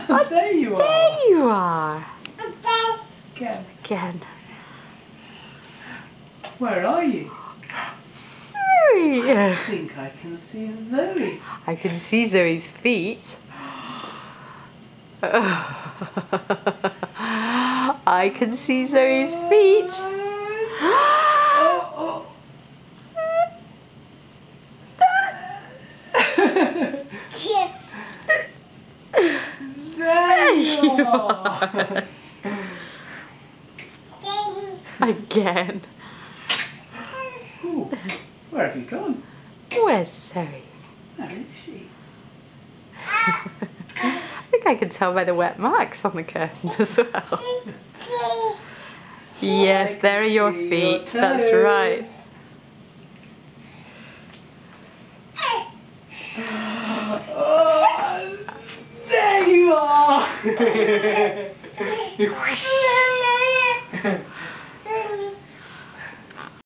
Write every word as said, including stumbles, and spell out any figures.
Oh, there you are. There you are. Again. Again. Where are you? Zoe. I think I can see Zoe. I can see Zoe's feet. I can see Zoe's feet. Oh, oh. There you are. Again. Ooh, where have you gone? Where's Zoe? Where is she? I think I can tell by the wet marks on the curtains as well. Yes, there are your feet. That's right. Oh, there you are.